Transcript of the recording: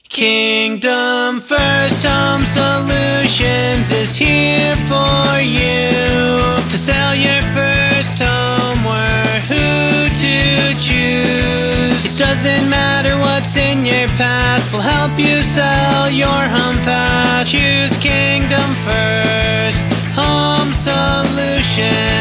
Kingdom First Home Solutions is here for you to sell your first home. We're who to choose. It doesn't matter what's in your past, we'll help you sell your home fast. Choose Kingdom First Home Solutions.